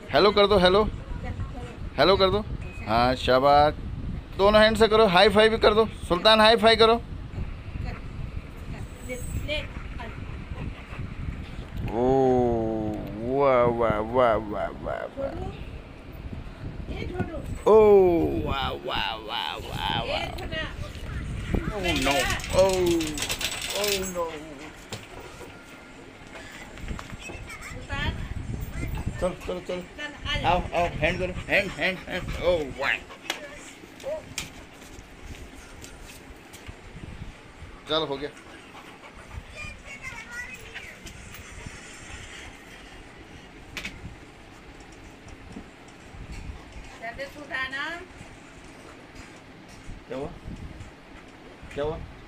Hello कर दो, hello hello कर दो। हाँ शाबाश, दोनों हैंड से करो, हाई फाई भी कर दो। सुल्तान हाई फाई करो। ओ वाह वाह वाह वाह वाह वाह। ओ वाह वाह वाह वाह वाह। Oh no, oh no. चलो चलो चलो, आओ आओ, हैंड करो, हैंड हैंड हैंड। ओ वाह, चलो हो गया। क्या हुआ, क्या हुआ?